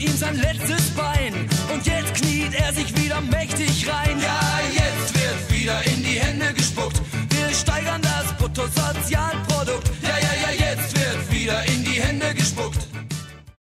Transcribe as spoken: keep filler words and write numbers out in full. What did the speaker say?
ihm sein letztes Bein. Und jetzt kniet er sich wieder mächtig rein. Ja, jetzt wird wieder in die Hände gespuckt. Wir steigern das Bruttosozialprodukt.